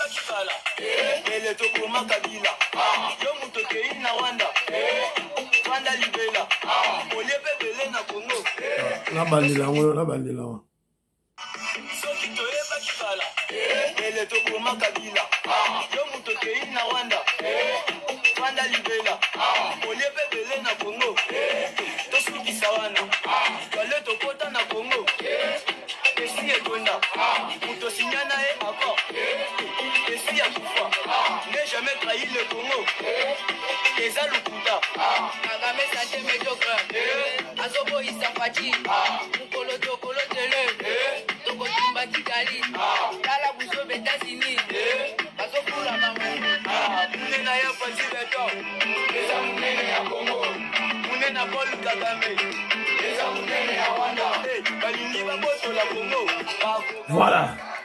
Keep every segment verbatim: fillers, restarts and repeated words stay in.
La bandela, la bandela. N'est jamais trahi le Congo. Les Alukuda, Kagame Santé médiocre. Azobo Isafati, Mukolo Tokolo Tele, Toko Tumba Kigali, Kala Buzo Betasini, Azokula Mamu, Munena ya Fati Beto, Les Amunene ya Congo, Munena Paul Kagame, Les Amunene ya Wanda, Balingi Baboto la Congo. Voilà.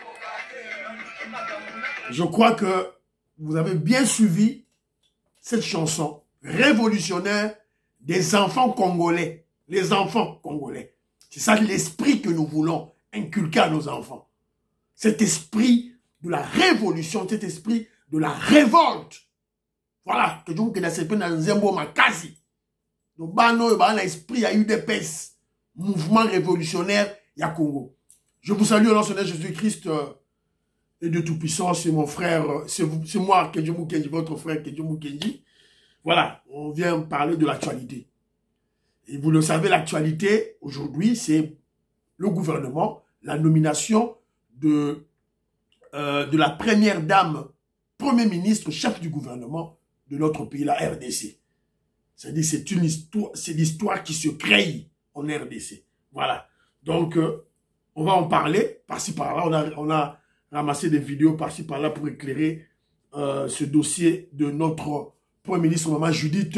Je crois que vous avez bien suivi cette chanson révolutionnaire des enfants congolais. Les enfants congolais. C'est ça l'esprit que nous voulons inculquer à nos enfants. Cet esprit de la révolution, cet esprit de la révolte. Voilà. Que je vous connaissez pas dans Zembo Makazi. Donc, bano, bah, l'esprit a eu des pèses. Mouvement révolutionnaire, ya Congo. Je vous salue au nom de Jésus-Christ. Euh, et de Tout-Puissant, c'est mon frère, c'est moi, Kedjo Mukenji, votre frère Kedjo Mukenji. Voilà, on vient parler de l'actualité. Et vous le savez, l'actualité, aujourd'hui, c'est le gouvernement, la nomination de, euh, de la première dame, premier ministre, chef du gouvernement de notre pays, la R D C. C'est-à-dire, c'est une histoire, c'est l'histoire qui se crée en R D C. Voilà. Donc, euh, on va en parler, par-ci, par-là, on a... On a ramasser des vidéos par-ci par-là pour éclairer euh, ce dossier de notre Premier ministre, Maman Judith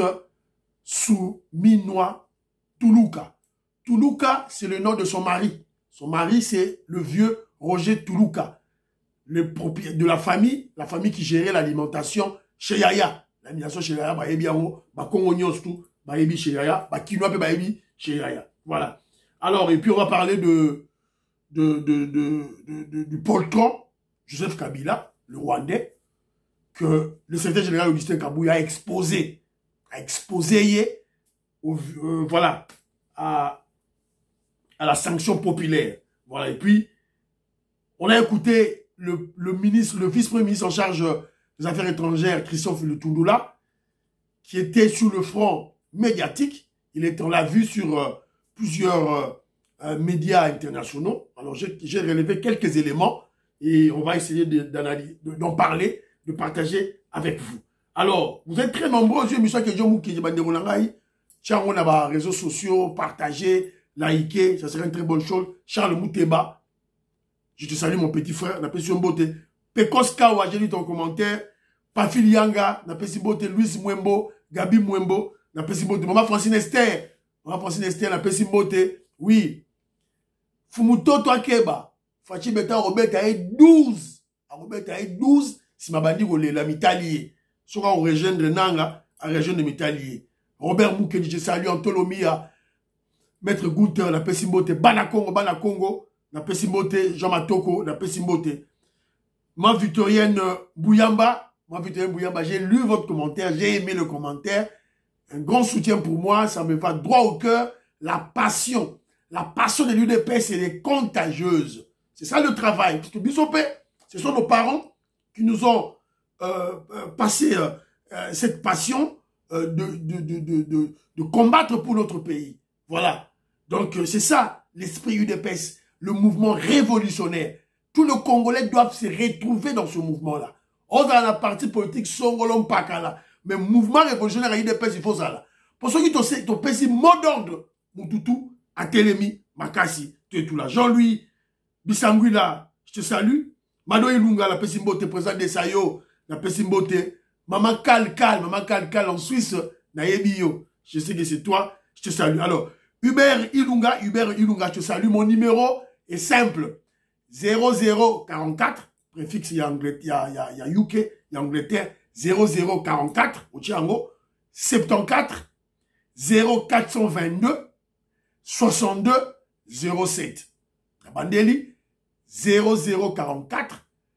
Souminois Toulouka. Toulouka, c'est le nom de son mari. Son mari, c'est le vieux Roger Toulouka, le propriétaire de la famille, la famille qui gérait l'alimentation chez Yaya. L'alimentation chez Yaya, bah ebi yango, bah Congonios tout, bah ebi chez Yaya, bah Kinoa bah ebi chez Yaya. Voilà. Alors, et puis on va parler de de de de, de, de du poltron Joseph Kabila, le Rwandais, que le secrétaire général Augustin Kabouya a exposé, a exposé, au, euh, voilà, à, à la sanction populaire. Voilà, et puis, on a écouté le, le ministre, le vice-premier ministre en charge des Affaires étrangères, Christophe Lutundula, qui était sur le front médiatique. Il est, on l'a vu sur euh, plusieurs euh, euh, médias internationaux. Alors, j'ai relevé quelques éléments. Et on va essayer d'analyser, d'en parler, de partager avec vous. Alors, vous êtes très nombreux, je suis que John Mouki, Tiens, on a les réseaux sociaux, partager, liker, ça serait une très bonne chose. Charles Mouteba, je te salue mon petit frère, n'a pas si beauté. Pekos Kawa, j'ai lu ton commentaire. Pafil Yanga, n'a pas si beauté. Louis Mwembo, Gabi Mwembo, n'a pas si beauté. Maman Francine Esther, Maman Francine Esther, n'a pas si beauté. Oui. Fumuto Toakeba. Fachi Beta Robert a douze. Robert a douze. Si ma bandi go la mitalier. Soit on rejoindre Nanga, à région de mitalier. Robert Moukenji, je salue Antolomia. Maître Gouter, la Pessimbote. Bana Congo, Bana Congo. La Pessimbote, Jean Matoko, la Pessimbote. Ma Victorienne Bouyamba. Ma Victorienne Bouyamba, j'ai lu votre commentaire, j'ai aimé le commentaire. Un grand soutien pour moi, ça me va droit au cœur. La passion. La passion de l'U D P, c'est les contagieuse. C'est ça le travail. Parce que Bissopé, ce sont nos parents qui nous ont euh, euh, passé euh, euh, cette passion euh, de, de, de, de, de, de combattre pour notre pays. Voilà. Donc, euh, c'est ça, l'esprit U D P S, le mouvement révolutionnaire. Tous les Congolais doivent se retrouver dans ce mouvement-là. On a la partie politique Songolom Pakala. Mais mouvement révolutionnaire à U D P S, il faut ça là. Pour ceux qui t'ont fait mot d'ordre, Moutoutou, Atelemi, Makassi, tu es tout là. Jean-Louis, Bissangui je te salue. Mado Ilunga, la Pessimbote, président de Sayo, la Pessimbote. Maman Cal Cal, Maman Cal Cal en Suisse, Naebio. Je sais que c'est toi, je te salue. Alors, Hubert Ilunga, Hubert Ilunga, je te salue. Mon numéro est simple. zéro zéro quarante-quatre, préfixe, il y a Angleterre, il y a, il y a U K, il y a Angleterre. zéro zéro quarante-quatre, au Tiango, soixante-quatorze, zéro quatre cent vingt-deux, soixante-deux, zéro sept. La Bandeli, zéro zéro quarante-quatre,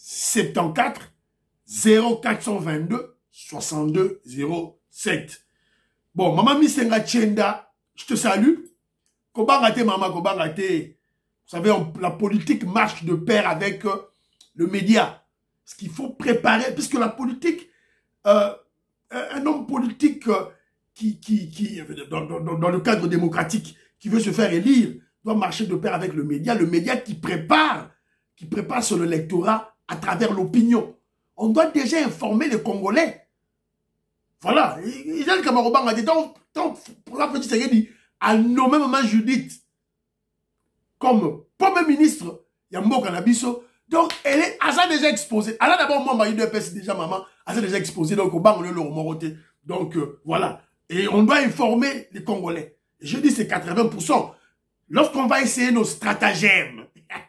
soixante-quatorze zéro quatre cent vingt-deux soixante-deux zéro sept. Bon, maman Misenga Tchenda, je te salue. Kobangate, maman, Kobangate. Vous savez, on, la politique marche de pair avec euh, le média. Ce qu'il faut préparer, puisque la politique, euh, un homme politique euh, qui, qui, qui dans, dans, dans le cadre démocratique, qui veut se faire élire, doit marcher de pair avec le média. Le média qui prépare, qui prépare sur le lectorat à travers l'opinion. On doit déjà informer les Congolais. Voilà. Il y a le camarade qui a dit, pour la petite série, à nommer maman Judith comme premier ministre, il y a Mboka Nabiso. Donc, elle est, elle a déjà exposé. Elle a d'abord, moi, ma U D P S déjà, maman, elle a déjà exposé. Donc, au banc, le Moroté. Donc, euh, voilà. Et on doit informer les Congolais. Et je dis, c'est quatre-vingts pour cent. Lorsqu'on va essayer nos stratagèmes,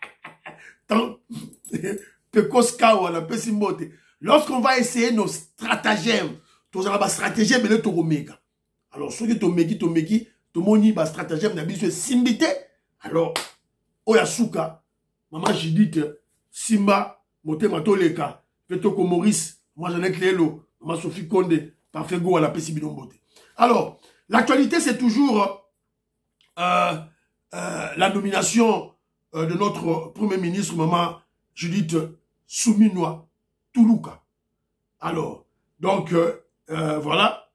lorsqu'on va essayer nos stratagèmes, tous en stratagème, mais le Toromega. Alors, ceux qui Tomegi, Tomegi, Tomoni, bah, stratagème, n'a pas simbité. Alors, Oyasuka, maman Judith, Simba, Motema Toleka, Vetoko Maurice, moi Jeannette Lélo, maman Sophie Condé, parfait go à la Pessibinombote. Alors, l'actualité, c'est toujours euh, euh, la nomination euh, de notre premier ministre, maman Judith Souminois Toulouka. Alors, donc, euh, euh, voilà.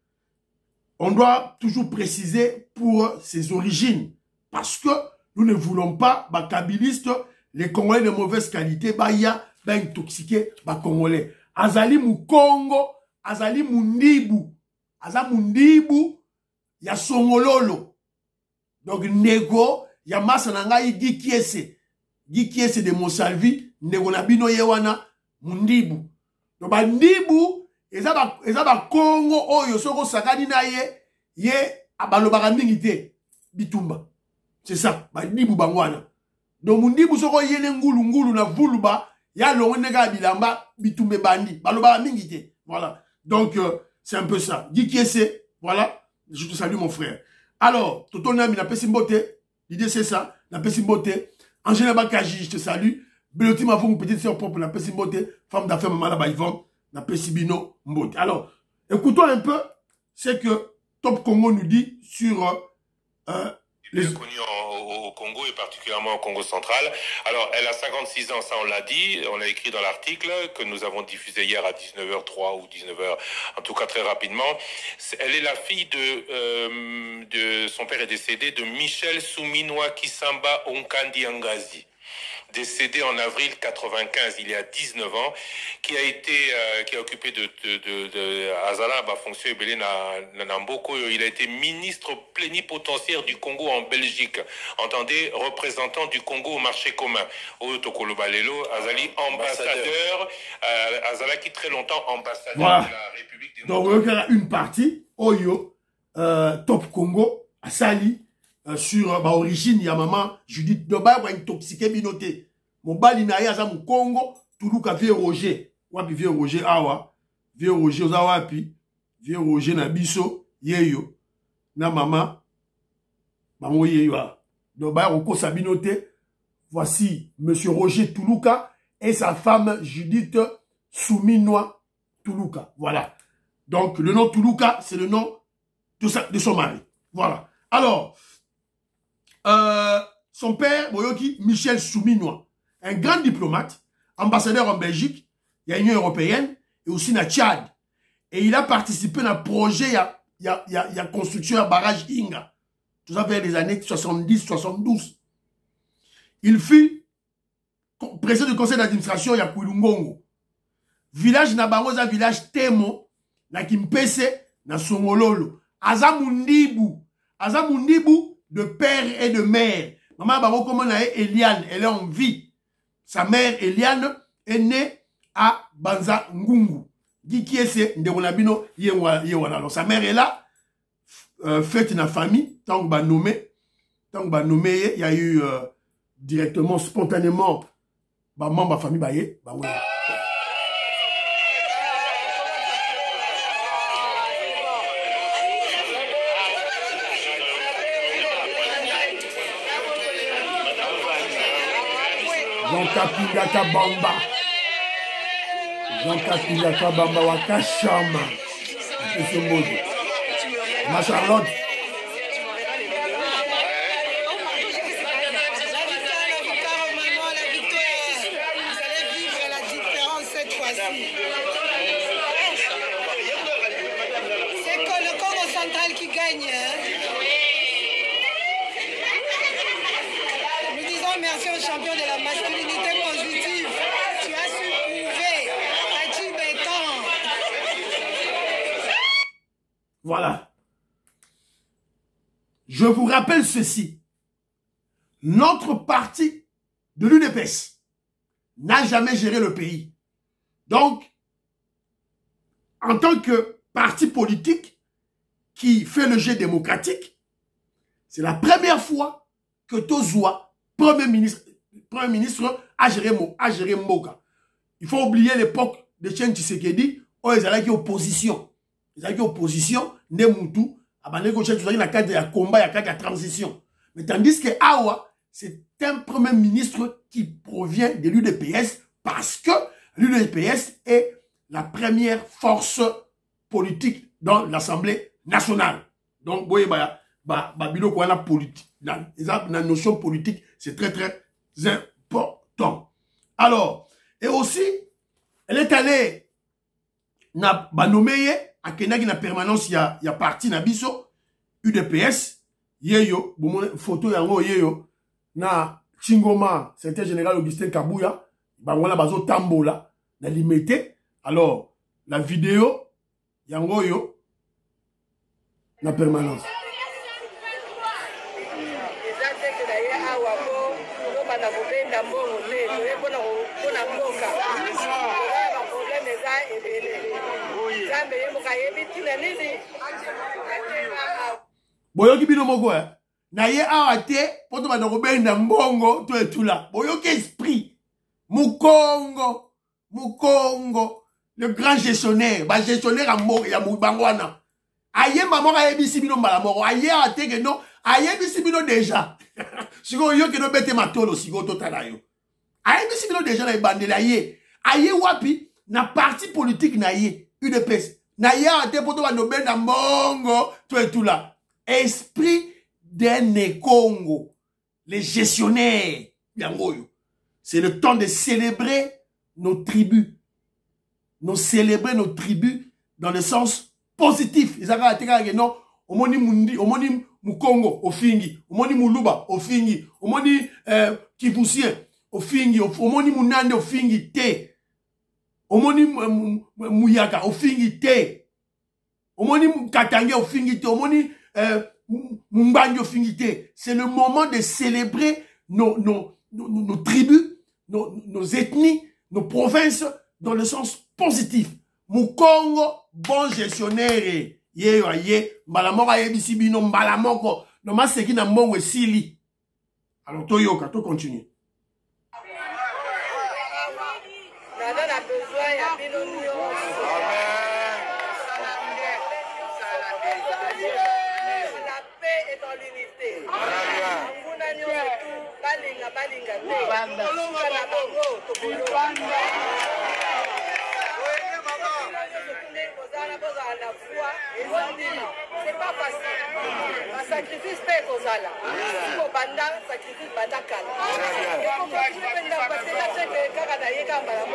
On doit toujours préciser pour ses origines, parce que nous ne voulons pas, bah, kabilistes, les Congolais de mauvaise qualité, bah, il y a, bah, intoxiqué, bah, Congolais. Azali Mukongo, Azali Mundibu, Azali Mundibu, il y a Songololo. Donc, Nego, il y a Masananga, Guy Kiese, Guy Kiese de Monsalvi, Nego Nabino Yewana, Mundibu. Donc, bah, Ndibu, eza ba, eza ba Congo, Oyo, Soko Sakani na ye, ye, abalobaka mingite, Bitumba. C'est ça, bah, Ndibu Bangwana. Donc, Mundibu Soko yene ngulu ngulu na vuluba, ya longo nega bilamba, Bitumbe Bandi, balobaka mingite. Voilà. Donc, euh, c'est un peu ça. Guy Kiese, voilà. Je te salue, mon frère. Alors, Toto Nami, na Pessimbote, l'idée c'est ça, na Pessimbote. Angèle Bakaji, je te salue. Beloti Mavou, mon petite soeur propre, na Pessimbote. Femme d'affaires, maman là-bas, Yvonne, na Pessibino Mbote. Alors, écoutons un peu ce que Top Congo nous dit sur euh, les... Connue au Congo et particulièrement au Congo central. Alors, elle a cinquante-six ans, ça on l'a dit, on l'a écrit dans l'article que nous avons diffusé hier à dix-neuf heures trois ou dix-neuf heures, en tout cas très rapidement. Elle est la fille de, euh, de son père est décédé, de Michel Souminois Kisamba Onkandi Angazi, décédé en avril quatre-vingt-quinze, il y a dix-neuf ans, qui a été, euh, qui a occupé de, de, de, de Azala, bah, fonction Ebele na Namboko. Il a été ministre plénipotentiaire du Congo en Belgique. Entendez, représentant du Congo au marché commun. Au Tokolo Balelo, Azali, ambassadeur, euh, Azala qui très longtemps ambassadeur voilà. de la République des Donc, il y a une partie, Oyo, euh, Top Congo, Asali, Euh, sur euh, bah, origine, il y a maman Judith Doba, qui a intoxiqué binoté. Mon bali na ya mon Congo, Toulouka vie Roger. Wapi vie Roger awa. Vie Roger oza wapi. Vie Roger na biso, yeyo. Na maman, maman yeyo. Doba roko sa binoté. Voici monsieur Roger Toulouka et sa femme Judith Souminois Toulouka. Voilà. Donc le nom Toulouka, c'est le nom de, sa, de son mari. Voilà. Alors, Euh, son père, Boyoki, Michel Souminois, un grand diplomate, ambassadeur en Belgique, il y a l'Union européenne, et aussi na Tchad. Et il a participé à un projet, il y a, il y a, il y a, il y a construction à barrage Inga. Tout ça vers les années soixante-dix soixante-douze. Il fut président du conseil d'administration, il y a Kouilungongo. Village Nabarosa, village Temo, na Kimpese, na Songololo. Azamundibu. Azamundibu, de père et de mère. Maman Babo, comment elle est Eliane, elle est en vie. Sa mère Eliane est née à Banza Ngungu. Qui qui est ce Ndebonabino Yewana. Alors sa mère est là, euh, faite dans la famille, tant que bah nommé, tant que bah nommé, il y a eu euh, directement, spontanément, bah membre de la famille Baye, bah ouais. Donc, Kapingaka Bamba. Nakatila bamba wakashama. Ma Charlotte. C'est que le Congo central qui gagne. Nous disons merci au champion de la masculinité positive. Tu as su prouver. Fatih Béton. Voilà. Je vous rappelle ceci. Notre parti de l'U D P S n'a jamais géré le pays. Donc, en tant que parti politique qui fait le jeu démocratique, c'est la première fois que Tozua, Premier ministre, Premier ministre, a géré, a géré Mboka. Il faut oublier l'époque de Tchen Tshisekedi où ils allaient en opposition. Ils allaient en opposition, Nemoutou, Abaneko Tchen Tshisekedi, il y a cadre de combat, il y a cadre de transition. Mais tandis que Awa, c'est un Premier ministre qui provient de l'U D P S parce que l'U D P S est la première force politique dans l'Assemblée nationale. Donc, vous voyez, bah, bah, bah, bilo quoi, la politique, la, la notion politique, c'est très, très important. Alors, et aussi, elle est allée, na, bah, nommé, à Kenagi, na permanence, il y a, il y a parti, na biso, U D P S, yeyo, bon, photo, yango, yeyo, na, Chingoma, c'était général Augustin Kabouya, bah, on a bazo tambola, na limité. Alors, la vidéo, yango yo, na permanence. Boyoki bino moko eh. Na ye awa te, poto ba ndako benda mbongo, to etula. Boyoki esprit. Mukongo, Mukongo. Le grand gestionnaire, bah gestionnaire à mort, ya mubangwana. Aye maman a ebisi bino mbala moko. Aye a te que non, aye ebisi bino déjà. Sigo yo que no bete matolo sigo totala yo. Aye ebisi bino déjà na bandela aye. Aye wapi na parti politique na ye, U D P S. Na ye a te poto ba no benda mbongo, to et tout là. Esprit d'un Congo. Les gestionnaires, yangoyo. C'est le temps de célébrer nos tribus. Nous célébrer nos tribus dans le sens positif. Ils ont dit non, omoni mundi, omoni mukongo, ofingi, omoni muluba, ofingi, omoni euh, kivusien, ofingi, omoni munande, ofingi te, omoni muyaka, ofingi te, omoni katange, ofingi te, omoni euh, mumbangi, ofingi te. C'est le moment de célébrer nos, nos, nos, nos tribus, nos, nos ethnies, nos provinces dans le sens positif. Mukongo, bon gestionnaire. Ye yo ye, mbalamoka ye bisibino mbalamoko. No maseki na mbongo sili. Alors toyoka, to continue. La paix est dans l'unité. Balinga, balinga, c'est pas facile. Un sacrifice paie aux ala. Si vous banda, sacrifice banda kala. Et comme vous pouvez nous passer la tête de Karadaïe, Kambala,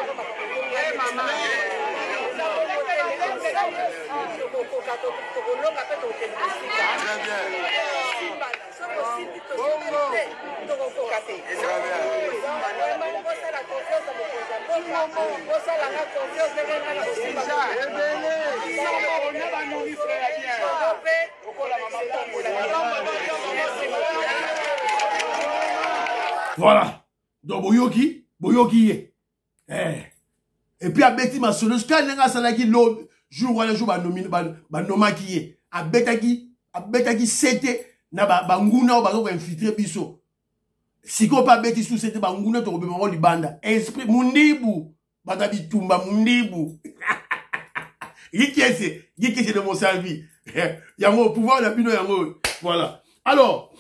voilà. Donc, Boyoki, Boyoki, eh. Et puis, à Betty Massonos, quand il y a un salaki, l'autre jour, ou un jour, bah, noma qui est. À Betaki, à Betaki, c'était, na ba, nguna, ou ba, infiltré, biso. Si ko pa Betty sous, c'était, ba, nguna, to, robema, li banda. Esprit, mundibu. Badabi, tumba, mundibu. Qui est-ce? Qui est-ce de mon salvi? Yango, au pouvoir, la bino, yango. Voilà. Alors,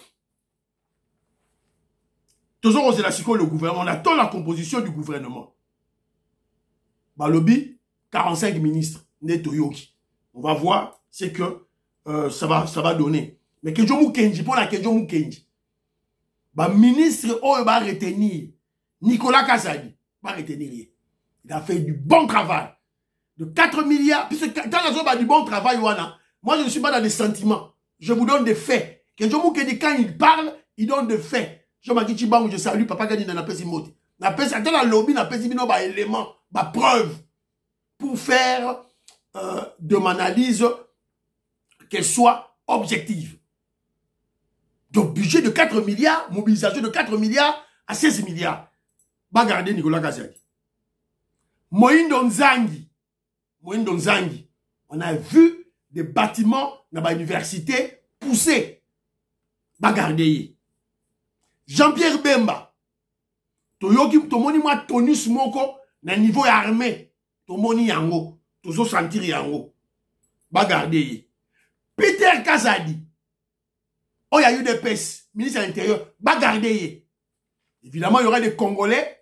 toujours, c'est la psycho, le gouvernement. On attend la composition du gouvernement. Balobi, quarante-cinq ministres Netoyoki. On va voir ce que euh, ça, va, ça va donner. Mais que je Mukenji, pour la que je Mukenji, bah, ministre, oh, va retenir Nicolas Kazadi, va retenir rien. Il a fait du bon travail. De quatre milliards, puisque dans la zone bah, du bon travail, Wana, moi je ne suis pas dans des sentiments. Je vous donne des faits. Que je Mukenji, quand il parle, il donne des faits. Je m'en dis, je salue, papa Gadi dans la pèse moté. La pèse, dans la lobby, la pèse, il y a des éléments, des preuves, pour faire euh, de mon analyse qu'elle soit objective. Donc, budget de quatre milliards, mobilisation de quatre milliards à seize milliards. Va garder Nicolas Kazadi. Moïndo Nzangi. Moïndo Nzangi. On a vu des bâtiments dans l'université poussés. Va garder. Jean-Pierre Bemba. Toyoki, tomoni moi tonus moko na niveau armé. Tomoni yango. Tozo sentir yango. Va garder. Peter Kazadi. Oh, il y a eu des P E S, ministre de l'Intérieur, va garder. Évidemment, il y aura des Congolais.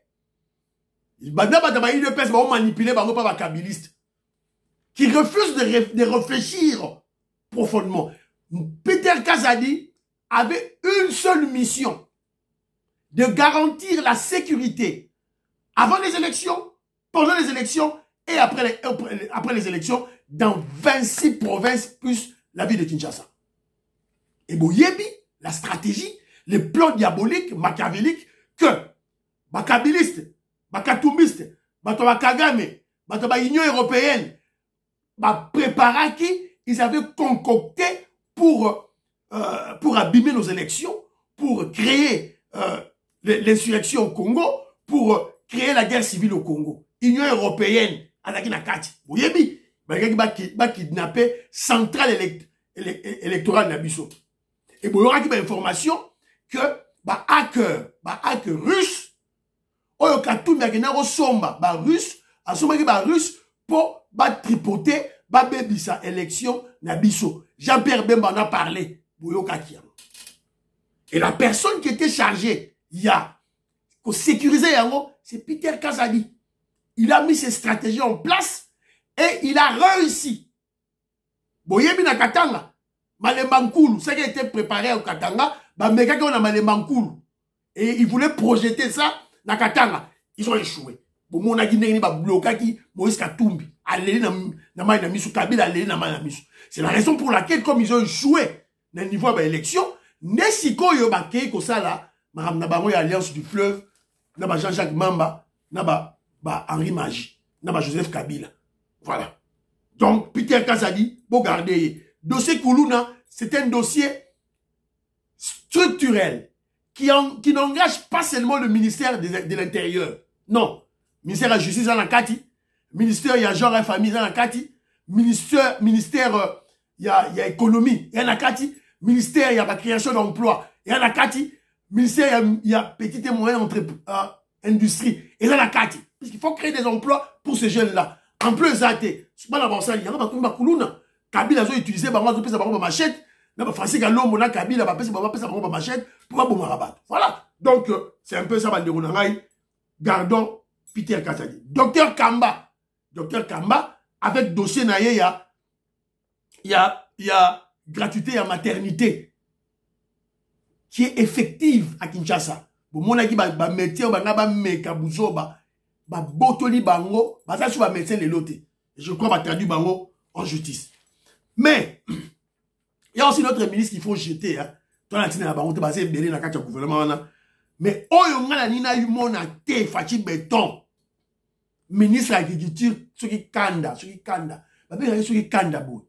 Il y a eu des P E S, vont manipuler par les kabilistes. Qui refusent de, ré, de réfléchir profondément. Peter Kazadi avait une seule mission. De garantir la sécurité. Avant les élections, pendant les élections et après les, après les élections, dans vingt-six provinces plus la ville de Kinshasa. Et Boyebi, la stratégie, les plans diaboliques, machiavéliques, que Bakabilistes, Bakatoumistes, Bakagame, Bakabagignon européenne, préparé qui ils avaient concocté pour, euh, pour abîmer nos élections, pour créer euh, l'insurrection au Congo, pour créer la guerre civile au Congo. Union européenne, Alaki Nakati. Boyebi, Bakabaki kidnappé centrale élect électorale Nabiso. Et il y aura une information que bah hacker, bah hacker russe, oyo katumbi akena ko somba, bah russe, asomaki bah russe pour bah tripoter, bah bebisa élection Nabiso. Jean-Pierre Bemba en a parlé, boyoka kiam. Et la personne qui était chargée, il y a, pour sécuriser yango, c'est Peter Kazadi. Il a mis ses stratégies en place et il a réussi. Boyebi na Katanga. Malembankulu, ce qui a été préparé au Katanga, bah, mais quand on a Malembankulu, et ils voulaient projeter ça dans Katanga, ils ont échoué. Bon, mon agine ni ba bloqué qui Moïse Katumbi, aller na na mai na misu Kabila aller na mai na misu. C'est la raison pour laquelle comme ils ont échoué dans le niveau de l'élection, nesiko yo ba kei ko sala, madame na bango alliance du fleuve, na ba Jean-Jacques Mamba, na ba ba Henri Magie, na ba Joseph Kabila. Voilà. Donc Peter Kazadi, beau garder dossier Koulouna, c'est un dossier structurel qui, en, qui n'engage pas seulement le ministère de, de l'Intérieur. Non. Ministère de la Justice, dans la Kati. Ministère, il y a genre et famille, dans la Kati. Ministère, ministère, il y a, il y a économie, il y a la Kati. Ministère, il y a la création d'emploi, il y a la Kati. Ministère, il y a, il y a petite et moyenne entre, euh, industrie, il y a la Kati. Parce qu'il faut créer des emplois pour ces jeunes-là. En plus, ça a été, c'est pas la bonne salle, il y a un Koulouna. Kabila a utilisé par moi, je peux ma machette. N'a Francis Gallo, mon Kabila va passer ma machette pour pas bon rabattre. Voilà. Donc, euh, c'est un peu ça, Banderounaï. Gardons Peter Kazadi. Docteur Kamba. Docteur Kamba, avec dossier naïe, il y a, il y a, il y a gratuité à maternité qui est effective à Kinshasa. Bon, mon aki, ba, ba, métier, ba, ba, meka, bouzo, ba, ba, botoli, bango, ba, ça, sur ba, médecin, les lotés. Je crois, ba, traduit, bango, en justice. Mais, il y a aussi notre ministre qu'il faut jeter. Hein. Toi, la tine, la baronne, basé, belé, na kacha gouvernement. Mais, oh, yon nga, nina, yu, mon, a, te, fachi, béton. Ministre de l'agriculture, ceux qui kanda, ceux qui kanda. Bah, ben, ceux qui kanda, boy.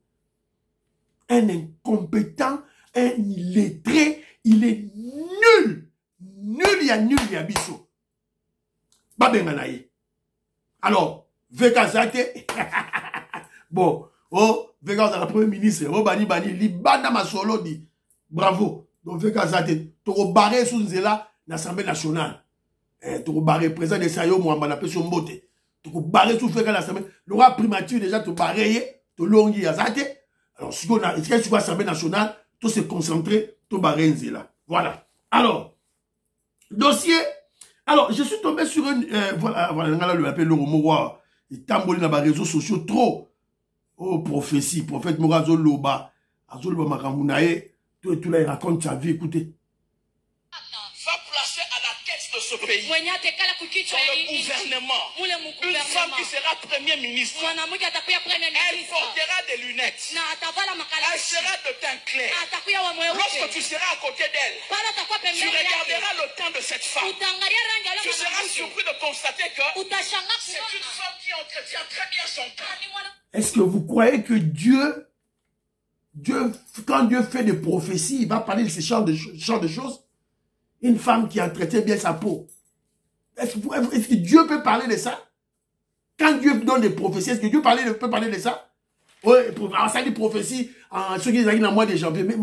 Un incompétent, un illettré, il est nul. Nul, il y a nul, il y a bisso. Bah, ben, naïe. Alors, Vekazate, bon, oh, Vega dans la première ministre, oh bani bani, li banda ma solo di, bravo. Donc Vega Zate, toro barré sous zela l'Assemblée nationale. Eh, toro barré président de Sayo Mouamba na peso mbote. Toro barré sous Vega l'Assemblée. Le roi primature déjà to barré, to longi Zate. Alors si on a, est-ce que sur l'Assemblée nationale, tout se concentrer, to barré zela. Voilà. Alors dossier. Alors je suis tombé sur une, euh, voilà, voilà, on va l'appeler le Romoa. et tamboli na ba réseaux sociaux trop. Oh, prophétie, prophète Morazo Loba, Azo Loba Makamunae, tout et tout là, il raconte sa vie, écoutez. Va placer à la tête de ce pays, dans le gouvernement, une femme qui sera premier ministre. Elle portera des lunettes. Elle sera de teint clair. Lorsque tu seras à côté d'elle, tu regarderas le teint de cette femme. Tu seras surpris de constater que c'est une femme qui entretient très bien son teint. Est-ce que vous croyez que Dieu, Dieu, quand Dieu fait des prophéties, il va parler de ce genre de, genre de choses? Une femme qui entretient bien sa peau. Est-ce que, est-ce que Dieu peut parler de ça? Quand Dieu donne des prophéties, est-ce que Dieu parler, peut parler de ça? Oui, alors ça dit prophétie, en ce qui est dans le mois de janvier. Mais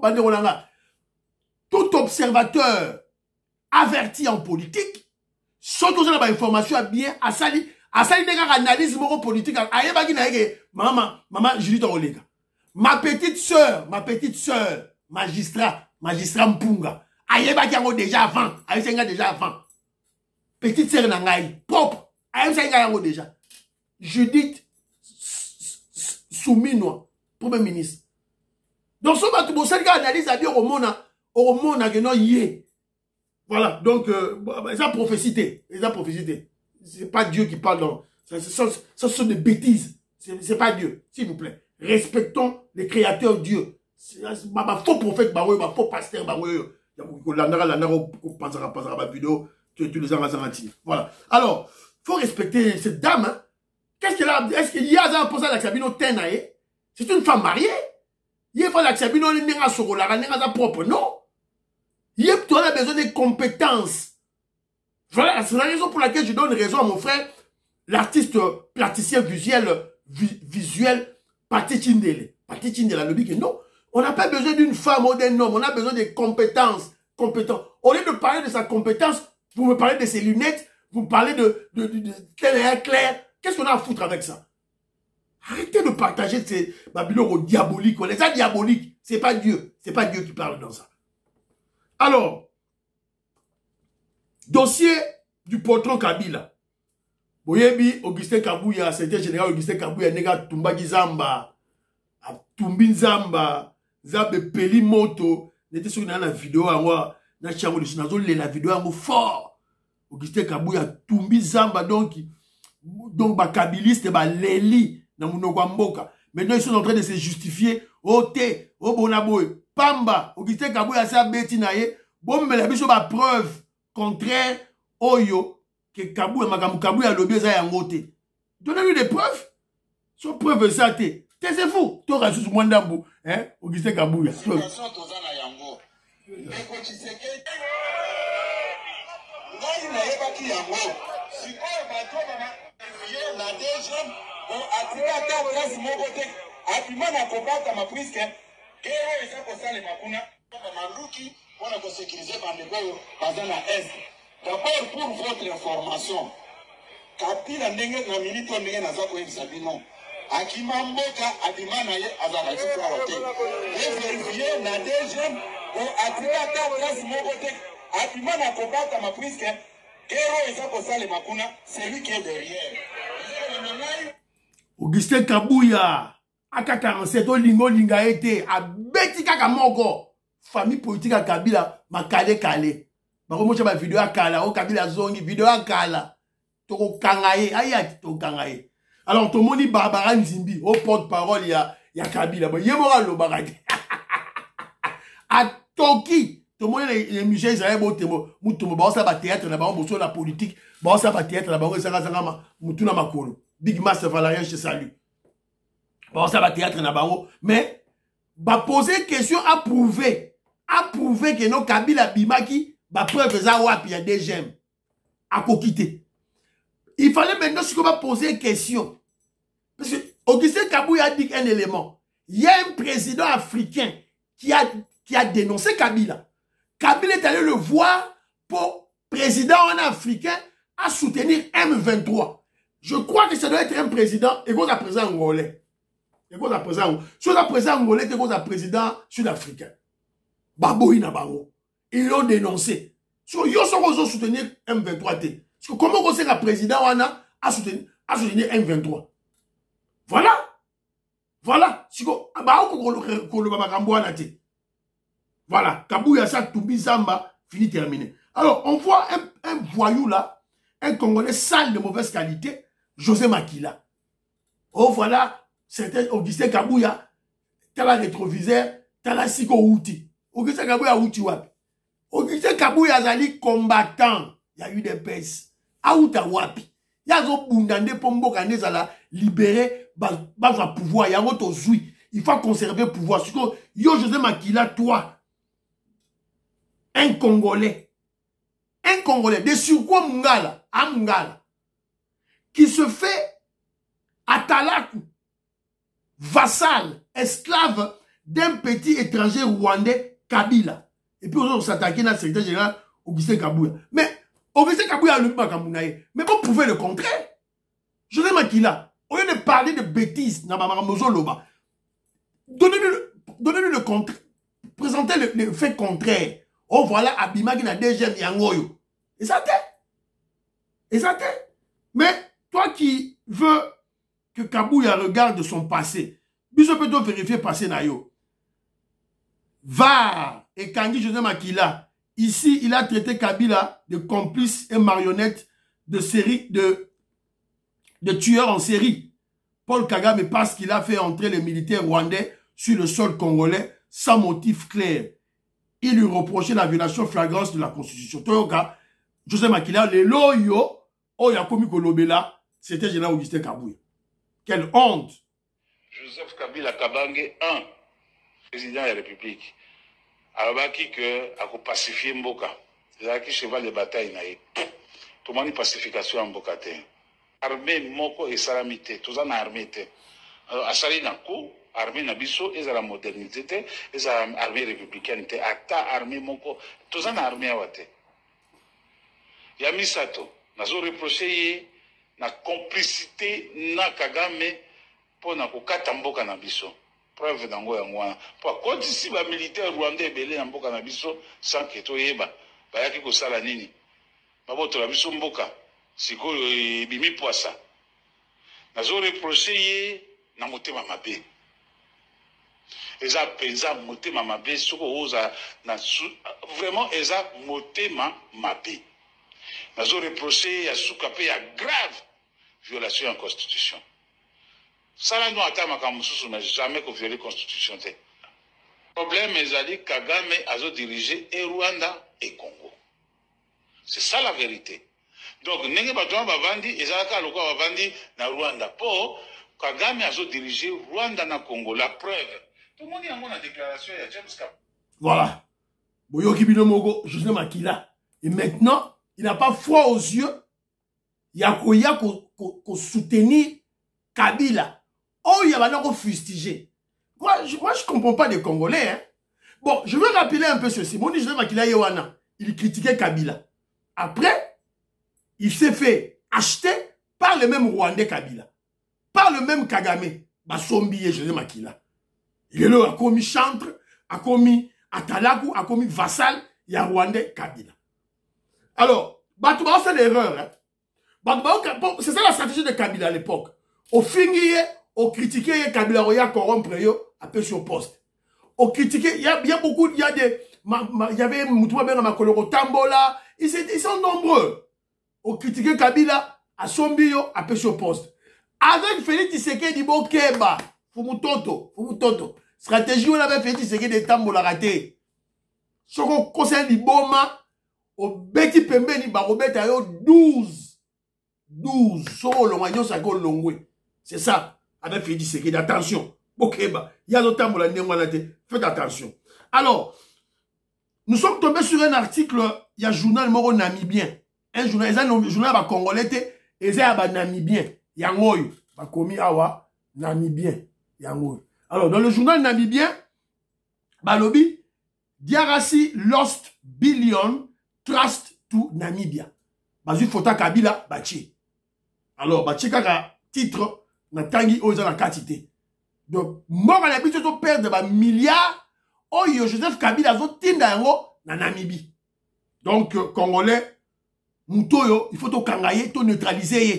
tout observateur averti en politique, surtout dans l'information à bien, à sali, à sali des analyse politique, maman, maman, Julie Olega. Ma petite sœur, ma petite sœur, magistrat, magistrat Mpunga. Ayeba qui a déjà avant, Ayeba déjà avant. Petite sœur Nangaï, propre, Ayeba déjà. Judith Souminois, premier ministre. Donc, ce que vous avez analyse à dire au monde, au monde, non, yé. Voilà, donc, euh, ça prophécité, ça prophécité. C'est pas Dieu qui parle, non. Ça, ça, ça, ça sont des bêtises. C'est pas Dieu, s'il vous plaît. Respectons les créateurs Dieu. C'est un faux prophète, un faux pasteur, voilà. Alors, il faut respecter cette dame. Hein. Qu'est-ce qu'elle a? Est-ce qu'il y a un poste à l'Axabino Tenae? C'est une femme mariée. Il y a pas l'Axabino Nenga Sorola, Nenga propre, non? Il y a besoin de compétences. Voilà, c'est la raison pour laquelle je donne raison à mon frère, l'artiste plasticien visuel, vi, visuel, Pati Chindele. Pati Chindele, le dit que non. On n'a pas besoin d'une femme ou d'un homme, on a besoin de compétences. Compétences. Au lieu de parler de sa compétence, vous me parlez de ses lunettes, vous me parlez de, de, de, de clair, clair. Qu'est-ce qu'on a à foutre avec ça? Arrêtez de partager ces babilores diaboliques. On les a diaboliques. C'est pas Dieu. C'est pas Dieu qui parle dans ça. Alors, dossier du patron Kabila. Boyebi, Augustin Kabouya, c'était général Augustin Kabouya, nega Tumbagi Zamba, Tumbi Zamba, Zabe Peli Moto, n'était sur une vidéo à moi, na chango de Sinazo, la vidéo à moi fort. Augustin Kabouya, Tumbi Zamba, donc, donc, ba Kabiliste, ba Leli, na Munokwa Mboka. Maintenant, ils sont en train de se justifier. Oh, té, oh, bonaboy, Pamba, Augustin Kabouya, sa bêti naye, bon, mais la biche, ba preuve contraire, Oyo, que Kabouya, Makamu Kabouya, lobby, ça yangote. Donnez-lui des preuves. Son preuve, ça, té. C'est fou. Tu auras juste moins d'ambou, hein, Augustin Kabouya. La deuxième, on a tiré à terre au reste de mon côté. A pu m'en accompagner à ma prise que, que ça pour ça les macuna, Manduki, on a sécurisé par les boys, dans la Est. D'abord, pour votre information, Kapila Ndenge, la minute, on est dans un Sabino. Akima Mboka, Adimana, Azara, et vérifier la deuxième, on a tiré à terre au reste de mon côté. A pu m'en accompagner à ma prise que, c'est lui qui est derrière. Augustin Kabouya, A K quarante-sept, Olingo Linga été, a Beti Kaka Moko, famille politique à Kabila, ma Kale Kale. Bako mocha ba vidéo à Kala, o Kabila Zongi, vidéo à Kala. Toko Kangaye, ayat, Toko Kangaye. Alors, tout le monde dit Barbara Nzimbi, au porte-parole, il y a, il y a Kabila. Bon, Yemora lo barade. A Toki. Tout le monde, les musées, ils avaient beau témoin. Moutoumou, bah, on s'est battu théâtre là-bas, on s'est la politique. Bah, on s'est battu théâtre là-bas, on s'est battu Moutouna Makolo. Big Master Valérien, je te salue. Bah, on s'est battu théâtre là-bas. Mais, bah, poser question à prouver. À prouver que nos Kabila Bimaki, bah, preuve ça, ouais, puis il y a des gemmes. À quitter. Il fallait maintenant, si on va poser une question. Parce que, Augustin Kabouya a dit un élément. Il y a un président africain qui a, qui a dénoncé Kabila. Kabila est allé le voir pour président en africain à soutenir M vingt-trois. Je crois que ça doit être un président, et qu'on a président angolais. Et qu'on a président angolais. Si on a président angolais, et qu'on a président sud-africain. Baboui Nabango. Ils l'ont dénoncé. So, ils ont soutenir M vingt-trois T. Parce que comment on sait que le président a soutenir, a soutenu M vingt-trois. Voilà. Voilà. Siko, bah, on voilà. Kabouya sa Toubi Zamba, fini terminé. Alors, on voit un, un voyou là, un Congolais sale de mauvaise qualité, José Makila. Oh, voilà, certains Augustin Kabouya, t'as la rétroviseur, t'as la Siko Outi. Augustin Kabouya Outi wapi. Augustin Kabouya Zali combattant. Il y a eu des pèses. Aouta wapi. Il y a des bundande pombo kane zala libérer, bas pouvoir. Il y a un zoui. Il faut conserver le pouvoir. Yo José Makila, toi, un Congolais, un Congolais, de surcroît Mungala, à Mungala, qui se fait Atalaku, vassal, esclave d'un petit étranger rwandais, Kabila. Et puis on s'attaquer dans le secrétaire général Augustin Kabouya. Mais Augustin Kabouya a le pas Kamounaye. Mais vous pouvez le contraire. José Makila, au lieu de parler de bêtises, Loba, donnez-lui le, donnez-lui le contraire, présentez le, le fait contraire. Oh voilà, Abima qui n'a déjà mis un goyo. Et ça t'est. Et ça t'est. Mais toi qui veux que Kabouya regarde son passé, Biso peut vérifier passé nayo. Va et Kangi José Makila. Ici, il a traité Kabila de complice et marionnette de série de, de tueurs en série. Paul Kagame parce qu'il a fait entrer les militaires rwandais sur le sol congolais sans motif clair. Il lui reprochait la violation flagrante de la Constitution. Toyoka, José Makila, le loyo, oh yakomi kolobela, c'était général Augustin Kabouya. Quelle honte! Joseph Kabila Kabange, un, président de la République. Alors, qui que a pacifié Mboka. C'est qui cheval de bataille naïe. Tout le monde pacification en Mboka. Armée moko et salamité. Tout ça n'a armée. Alors, à Sali Nakou, armée Nabiso, et à la modernité, et à l'armée républicaine, ata armée moko, tout ça n'a armée à Wate. Yamisato, n'a pas reproché na complicité na Kagame pour na kokata mboka na biso. Preuve dango ya ngwana. Pour quand ici ba militaire rwandais belé na mboka na biso sans que to yeba, ba yaki ko sala nini. Baboto la biso mboka, siko bimi poisa. Na zo reproché na motema mabe. Eza penza motema mabe soko oza na vraiment eza motema mabe. Na zo reproché ya suka pe ya grave violation en constitution. Ça là nous attend makamususu mais jamais que violer constitution te. Problème ezali Kagame azo diriger et Rwanda et Congo. C'est ça la vérité. Donc nenge batwa bavandi ezalaka lokwa bavandi na Rwanda po Kagame azo diriger Rwanda na Congo. La preuve. Tout le monde a une déclaration de James Cap. Voilà. Boyoki Bilomogo, José Makila. Et maintenant, il n'a pas froid aux yeux. Il y a qu'on soutenir Kabila. Oh, il y a maintenant fustigé. Moi, je ne comprends pas des Congolais. Hein. Bon, je veux rappeler un peu ceci. Mon José Makila Yowana, il critiquait Kabila. Après, il s'est fait acheter par le même Rwandais Kabila. Par le même Kagame. Basombi et José Makila. Il est là, a commis chantre, a commis Atalaku, a commis vassal, il y a Rwandais Kabila. Alors, Batouba fait l'erreur. Hein. C'est ça la stratégie de Kabila à l'époque. Au fini, au critiquer Kabila, il y a corrompre, un peu sur poste. Au critiquer, il y a, il y a beaucoup, il y a des, il y avait Moutouma Ben Makoloro Tambola, ils, ils sont nombreux. Au critiquer Kabila, à Sombio, un peu sur poste. Avec Félix Tshisekedi Bokeba, Fumutoto, Fumutoto. Stratégie, on avait fait Tshisekedi des Tambola raté. Ce qu'on concerne l'Iboma, au Beti Pembeni, Barobet, douze. douze. Soro Longagnon, ça go longwe. C'est ça. Avec Félix Tshisekedi, attention. Bokeba. Il y a d'autres Tambola Nengwanate. Faites attention. Alors, nous sommes tombés sur un article, il y a un journal moro namibien. Un journal, un journal congolais, et il y a un namibien. Il y a un oyo. Bakomi awa, namibien. Alors, dans le journal namibien, Balobi, Diarasi lost billion trust to Namibia. Bazu Fota Kabila, Bachi. Alors, Bachi Kaka, titre, na tangi oza na katite. Donc, mort à l'habitude de perdre des milliards, oyo Joseph Kabila zo tinda yango na Namibie. Donc, Congolais, Moutoyo, il faut to kangaye, to neutraliser.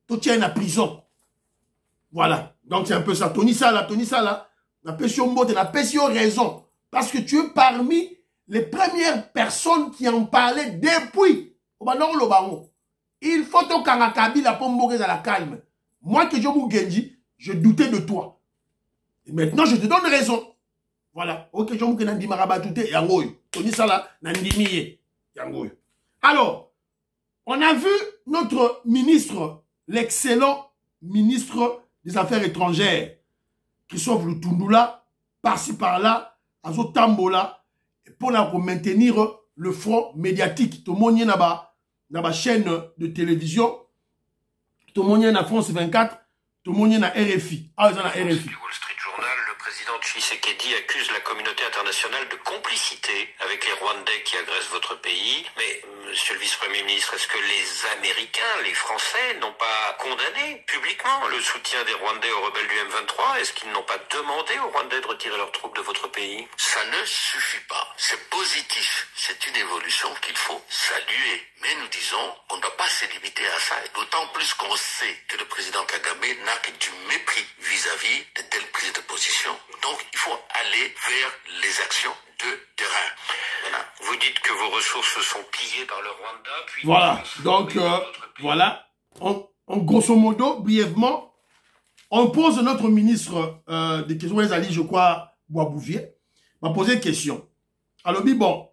tu tiens à prison. Voilà. Donc c'est un peu ça. Tony Sala, Tony Sala, la pression mot, la pression raison. Parce que tu es parmi les premières personnes qui en parlaient depuis. Il faut que Kanakabi la pombe à la calme. Moi que je vous Genji, je doutais de toi. Et maintenant je te donne raison. Voilà. Ok, je vous Nandi Marabatouté, Yangoy. Tony Sala, Nandimiye. Yangoy. Alors, on a vu notre ministre, l'excellent ministre des Affaires étrangères, Christophe Lutundula, par-ci par-là, Azo Tambola, pour la maintenir le front médiatique. Tout le monde est dans la chaîne de télévision, tout le monde est dans France vingt-quatre, tout le monde est dans R F I. Ah, ils sont dans R F I. Wall Street Journal, le président Tshisekedi accuse la communauté internationale de complicité avec les Rwandais qui agressent votre pays. Mais, monsieur le vice-premier ministre, est-ce que les Américains, les Français n'ont pas condamné publiquement le soutien des Rwandais aux rebelles du M vingt-trois? Est-ce qu'ils n'ont pas demandé aux Rwandais de retirer leurs troupes de votre pays? Ça ne suffit pas. C'est positif. C'est une évolution qu'il faut saluer. Mais nous disons qu'on ne doit pas se limiter à ça. D'autant plus qu'on sait que le président Kagame n'a que du mépris vis-à-vis de telles prises de position. Donc il faut aller vers les actions de terrain. Voilà. Vous dites que vos ressources sont pillées par le Rwanda, puis... Voilà, donc euh, voilà, en, en grosso modo, brièvement, on pose notre ministre euh, des questions, les alliés, je crois, Boisbouvier, m'a posé une question. Alors, bon,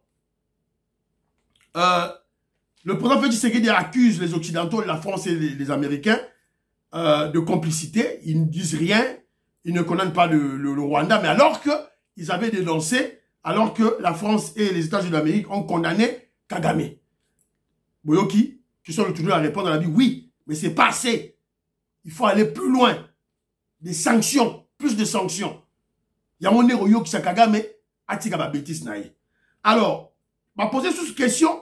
euh, le président Félix Tshisekedi accuse les Occidentaux, la France et les, les Américains euh, de complicité. Ils ne disent rien, ils ne condamnent pas le, le, le Rwanda, mais alors qu'ils avaient dénoncé, alors que la France et les États-Unis d'Amérique ont condamné Kagame. Boyoki, tu sors le toujours à répondre à la vie, oui, mais c'est pas assez. Il faut aller plus loin. Des sanctions, plus de sanctions. Il y a mon héros qui s'est Kagame, atika ba bêtise naïe. Alors, m'a posé sous cette question,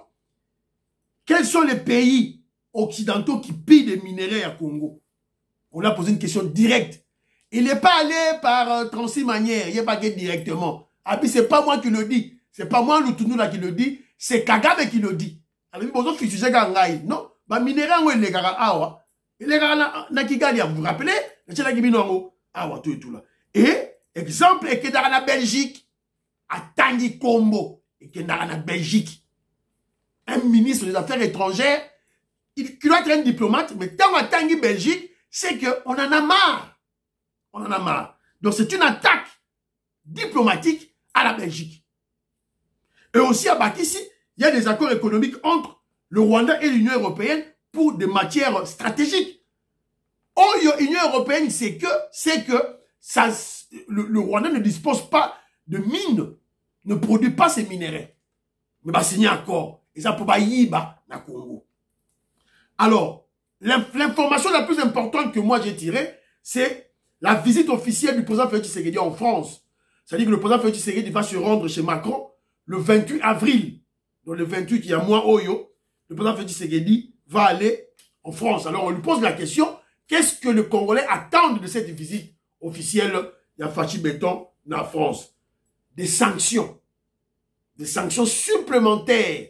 quels sont les pays occidentaux qui pillent des minéraux à Congo? On a posé une question directe. Il n'est pas allé par euh, trente-six manières, il n'est pas allé directement. Ah puis c'est pas moi qui le dis, c'est pas moi Lutundula qui le dit, c'est Kagame qui le dit. Alors il faut ficher gangai, non? Ba minéraux il les gars awa, il les gars na Kigali, vous vous rappelez? Le tchela qui binongo awa tout et tout là. Et exemple et que dans la Belgique, à Tanguy Combo et que dans la Belgique, un ministre des Affaires étrangères, il doit être un diplomate, mais tant à Tanguy Belgique, c'est que on en a marre, on en a marre. Donc c'est une attaque diplomatique à la Belgique. Et aussi à Bakissi, il y a des accords économiques entre le Rwanda et l'Union européenne pour des matières stratégiques. Oh, l'Union européenne, c'est que, c'est que ça, le, le Rwanda ne dispose pas de mines, ne produit pas ces minéraux. Mais va signer un accord. Et ça peut pas y ba na Congo. Alors, l'information la plus importante que moi j'ai tirée, c'est la visite officielle du président Félix Tshisekedi en France. C'est-à-dire que le président Félix Tshisekedi va se rendre chez Macron le vingt-huit avril. Donc le vingt-huit, il y a moins Oyo. Le président Félix Tshisekedi va aller en France. Alors on lui pose la question, qu'est-ce que les Congolais attendent de cette visite officielle? Il y a Fachi Béton dans la France. Des sanctions. Des sanctions supplémentaires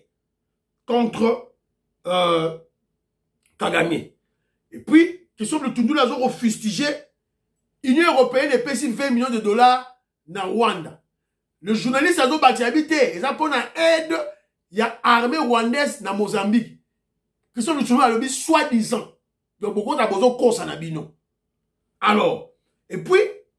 contre euh, Kagame. Et puis, question de Tundula Zoro fustigé, l'Union européenne est payée vingt millions de dollars dans Rwanda. Le journaliste Azo Batiabité, ils ont pour aide, il y a armée rwandaise dans Mozambique. Question de Tundula Lobi, soi-disant. Donc, beaucoup de besoin de course en abino. Alors, et puis,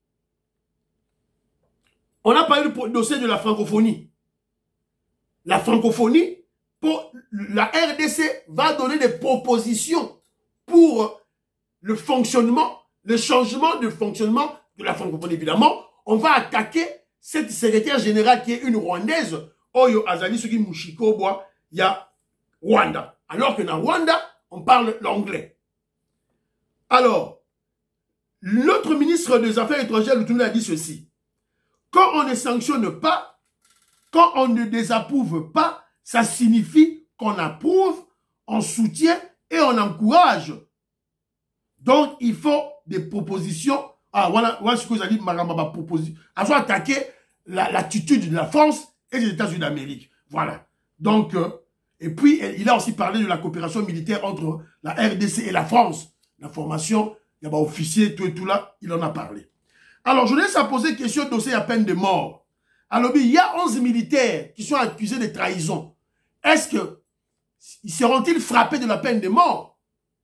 on a parlé du dossier de la francophonie. La francophonie, pour la R D C va donner des propositions pour le fonctionnement, le changement de fonctionnement de la francophonie. Évidemment, on va attaquer cette secrétaire générale qui est une Rwandaise, Oyo Azali Sugi Mushikobwa, il y a Rwanda. Alors que dans Rwanda, on parle l'anglais. Alors, l'autre ministre des Affaires étrangères, le Toulou, a dit ceci. Quand on ne sanctionne pas, quand on ne désapprouve pas, ça signifie qu'on approuve, on soutient et on encourage. Donc, il faut des propositions. Ah, voilà, voilà ce que vous avez dit, Maramba, proposition. À soit attaquer l'attitude de la France et des États-Unis d'Amérique. Voilà. Donc, euh, et puis, il a aussi parlé de la coopération militaire entre la R D C et la France. l'information, il y a des officiers, tout et tout là, il en a parlé. Alors, je laisse à poser question dossier à peine de mort. Alors, il y a onze militaires qui sont accusés de trahison. Est-ce que ils seront-ils frappés de la peine de mort?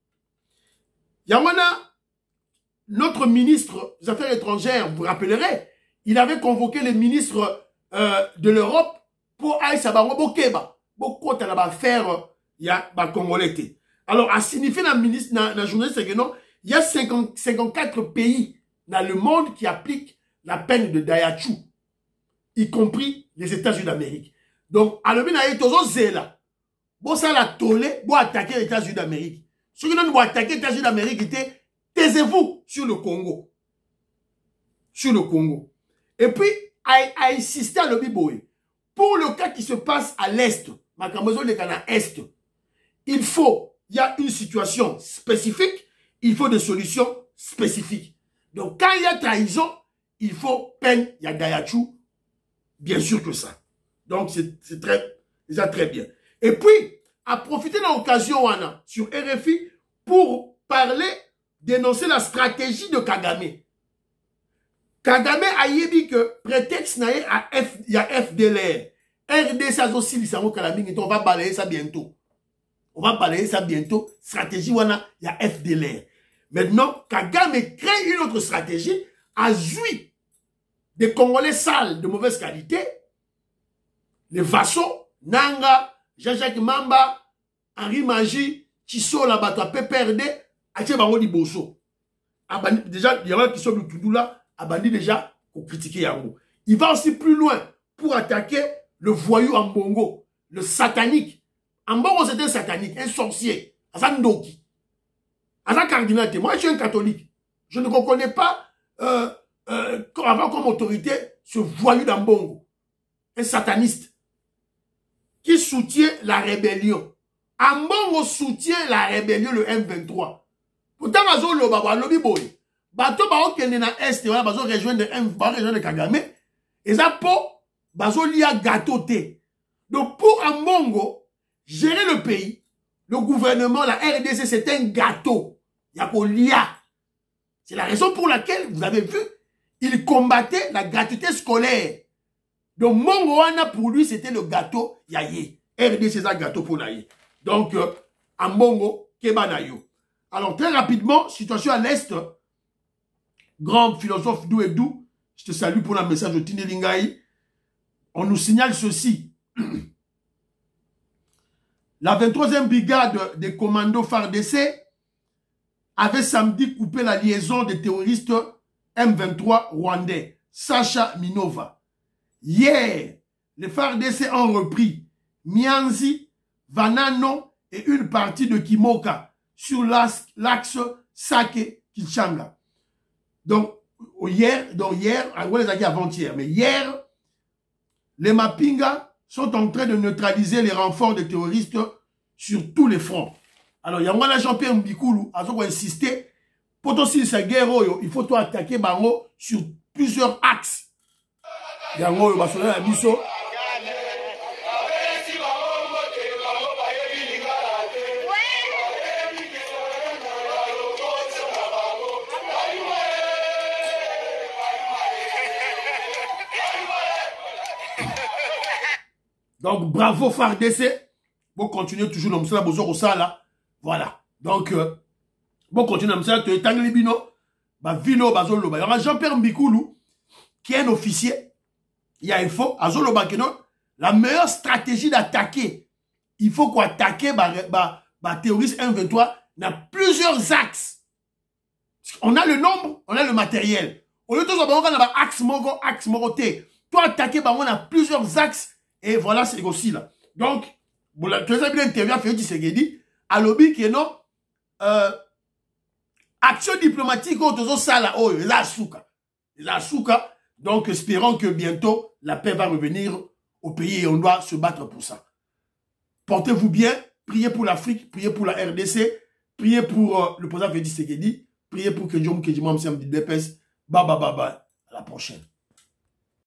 Yamana, notre ministre des Affaires étrangères, vous vous rappellerez, il avait convoqué les ministres euh, de l'Europe pour aller à Bokeba. Beaucoup de l'affaire, il y a des Congolais. Alors, à signifier dans la journée, c'est que non, il y a cinquante, cinquante-quatre pays dans le monde qui appliquent la peine de Dayachou, y compris les États-Unis d'Amérique. Donc, à l'objet, il y a toujours Zéla. Bon, ça l'a tolé, bon, attaquer les États-Unis d'Amérique. Ceux qui n'ont pas attaqué les États-Unis d'Amérique étaient, taisez-vous sur le Congo. Sur le Congo. Et puis, à, à insister à l'objet, pour le cas qui se passe à l'Est, Makambozo, le Ghana Est, il faut, il y a une situation spécifique, il faut des solutions spécifiques. Donc, quand il y a trahison, il faut peine, il y a Dayachou, bien sûr que ça. Donc, c'est très, déjà très bien. Et puis, à profiter de l'occasion, Wana, sur R F I, pour parler, dénoncer la stratégie de Kagame. Kagame a dit que prétexte il y a F D L R. R D C aussi, on va balayer ça bientôt. On va balayer ça bientôt. Stratégie, Wana, il y a F D L R. Maintenant, Kagame crée une autre stratégie, a joui des Congolais sales de mauvaise qualité, les Vassaux, Nanga, Jean-Jacques Mamba, Henri Magie, Chiso, la bateau, P P R D, Aché Bango di Bosso. Déjà, il y en a qui sont de tout là, Abandi déjà, pour critiquer Yango. Il va aussi plus loin pour attaquer le voyou Ambongo, le satanique. Ambongo, c'était un satanique, un sorcier, Azan Ndoki. Azan cardinalité. Moi, je suis un catholique. Je ne reconnais pas, euh, euh, avant comme autorité, ce voyou d'Ambongo. Un sataniste. Qui soutient la rébellion. Ambongo soutient la rébellion, le M vingt-trois. Pourtant, bazo lo baba lobi boy. Bato ba okende na est, wala bazo rejoindre M, ba rejoindre Kagame. Et ça po bazo lia gâteau té. Donc pour Ambongo gérer le pays, le gouvernement, la R D C, c'est un gâteau. Yako lia. C'est la raison pour laquelle vous avez vu, il combattait la gratuité scolaire. Donc, Mongoana, pour lui, c'était le gâteau Yaye. R D C, c'est un gâteau pour Naye. Donc, euh, Ambongo, Kebanayo. Alors, très rapidement, situation à l'Est. Grand philosophe Dou et Dou, je te salue pour le message de Tine Lingaï. On nous signale ceci. La vingt-troisième brigade des commandos F A R D C avait samedi coupé la liaison des terroristes M vingt-trois rwandais, Sacha Minova. Hier, les F A R D C ont repris Mianzi, Vanano et une partie de Kimoka sur l'axe Sake-Kinshanga. Donc, hier, donc hier, on les a dit avant-hier, mais hier, les Mapinga sont en train de neutraliser les renforts de terroristes sur tous les fronts. Alors, il y a un Jean-Pierre Mbikoulou, a insisté, pour aussi sa guerre, il faut tout attaquer Bango sur plusieurs axes. Yango basona la biso. Donc bravo F A R D C. Bon continuer toujours comme ça bozo ça là. Voilà. Donc euh, bon continuer comme ça tu étangles bino. Ba vino bazolo ba. Il y aura Jean-Pierre Mbikoulou qui est un officier. Il y a un faux, Azolo Bakeno, la meilleure stratégie d'attaquer, il faut qu'on attaque bah, bah, terroriste M vingt-trois dans plusieurs axes. On a le nombre, on a le matériel. Au lieu de ça, on a axe mogo, axe moroté. Toi attaquer, bah, on a plusieurs axes, et voilà, c'est aussi là. Donc, bon, la deuxième interview a fait du Segedi, à l'objet qui est non, euh, action diplomatique, autour de ça là, oh, la souka. La souka. Donc, espérons que bientôt, la paix va revenir au pays et on doit se battre pour ça. Portez-vous bien, priez pour l'Afrique, priez pour la R D C, priez pour euh, le président Félix Tshisekedi, priez pour que Dieu me dise, bye bye bye bye, à la prochaine.